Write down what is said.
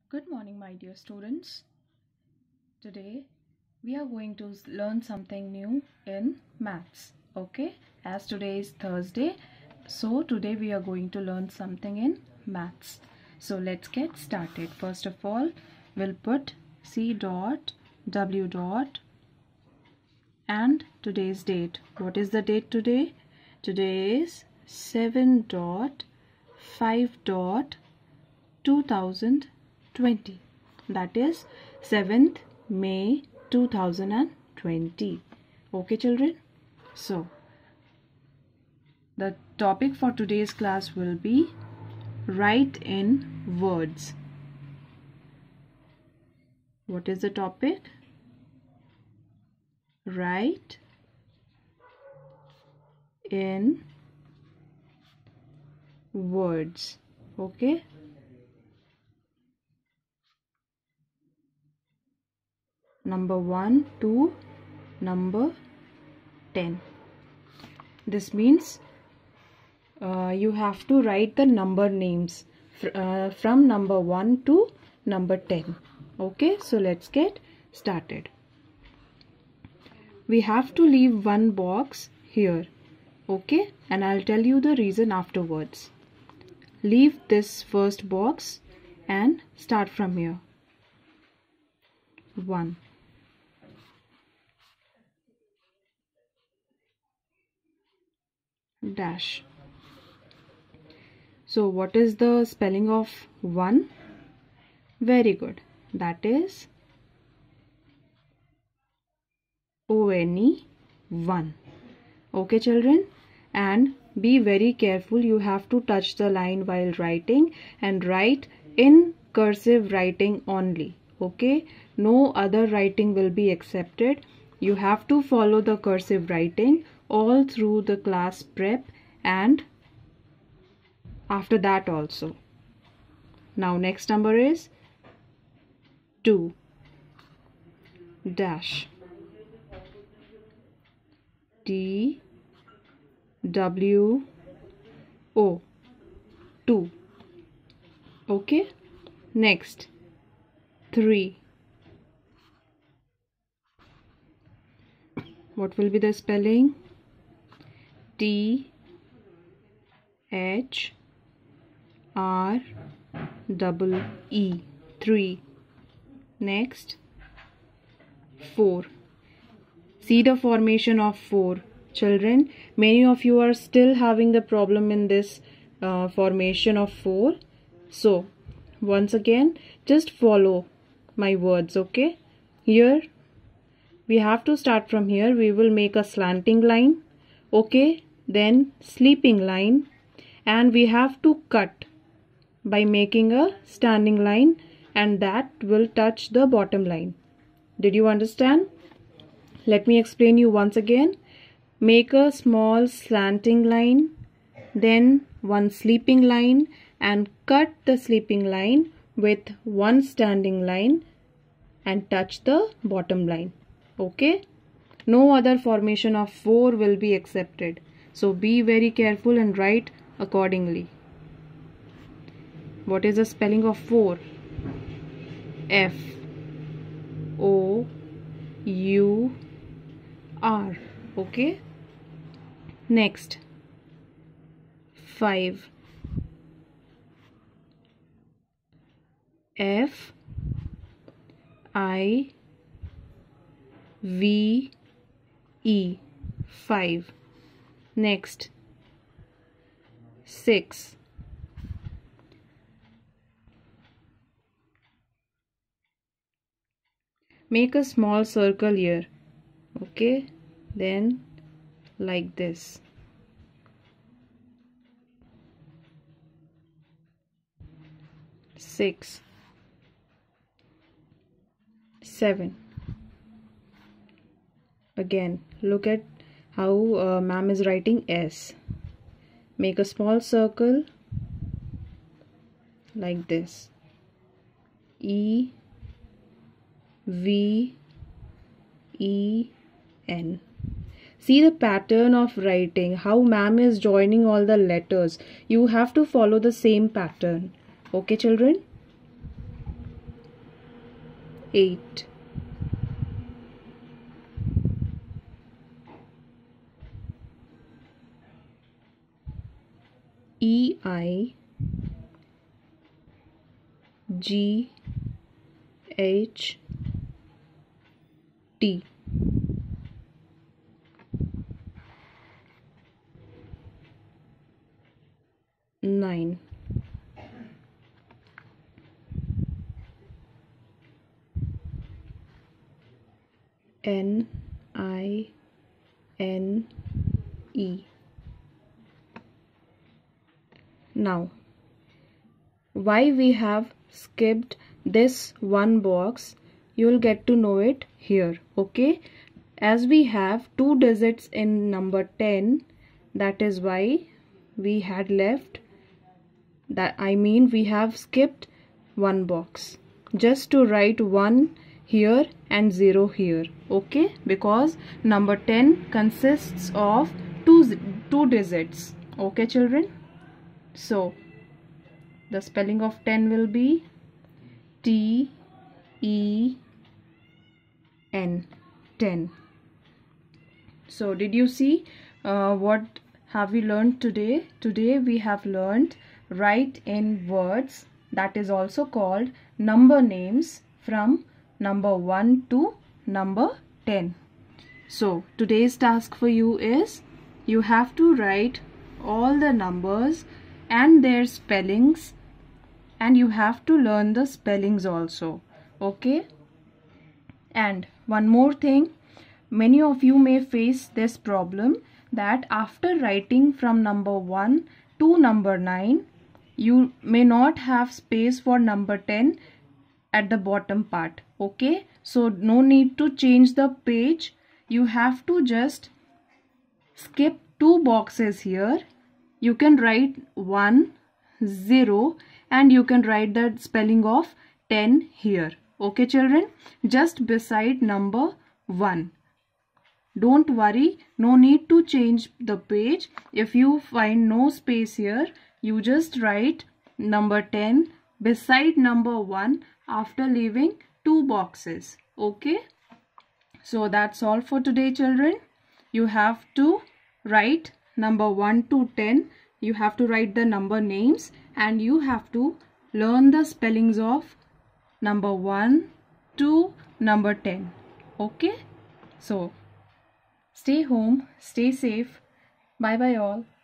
Good morning, my dear students. Today we are going to learn something new in maths. Okay, as today is Thursday, so today we are going to learn something in maths. So let's get started. First of all, we'll put C dot W dot and today's date. What is the date today? Today is 7 dot 5 dot 2020, that is 7th May 2020. Okay children, so the topic for today's class will be write in words. What is the topic? Write in words. Okay, number 1 to number 10. This means you have to write the number names from number 1 to number 10. Okay, so let's get started. We have to leave one box here. Okay, and I'll tell you the reason afterwards. Leave this first box and start from here. 1. Dash. So what is the spelling of 1? Very good. That is O-N-E, 1. Okay children, and be very careful. You have to touch the line while writing and write in cursive writing only. Okay, no other writing will be accepted. You have to follow the cursive writing all through the class prep and after that also. Now next number is 2 dash D W O 2. Okay, next 3. What will be the spelling? T H R double E, 3. Next 4. See the formation of 4. Children, many of you are still having the problem in this formation of 4. So once again, just follow my words. Okay, here we have to start from here. We will make a slanting line. Okay, then sleeping line, and we have to cut by making a standing line, and that will touch the bottom line. Did you understand? Let me explain you once again. Make a small slanting line, then one sleeping line, and cut the sleeping line with one standing line and touch the bottom line. Okay, no other formation of 4 will be accepted, so be very careful and write accordingly. What is the spelling of 4? F O U R. Okay, next 5. F I V E, 5. Next 6. Make a small circle here. Okay, then like this. 6. 7. Again, look at how ma'am is writing S. Make a small circle like this. E V E N. See the pattern of writing, how ma'am is joining all the letters. You have to follow the same pattern. Okay children? 8. EIGHT 9. NINE. Now, why we have skipped this one box, you will get to know it here. Okay, as we have 2 digits in number 10, that is why we had left that, I mean we have skipped one box just to write 1 here and 0 here. Okay, because number 10 consists of two digits. Okay children, so the spelling of 10 will be TEN, 10. So did you see what have we learned today? Today we have learned write in words, that is also called number names, from number 1 to number 10. So today's task for you is you have to write all the numbers and their spellings, and you have to learn the spellings also. Okay, and one more thing, many of you may face this problem that after writing from number 1 to number 9, you may not have space for number 10 at the bottom part. Okay, so no need to change the page, you have to just skip 2 boxes here. You can write 1, 0, and you can write the spelling of 10 here. Okay children, just beside number 1. Don't worry, no need to change the page. If you find no space here, you just write number 10 beside number 1 after leaving 2 boxes. Okay, so that's all for today children. You have to write number 1 to 10. You have to write the number names, and you have to learn the spellings of number 1 to number 10. Okay, so stay home, stay safe. Bye bye all.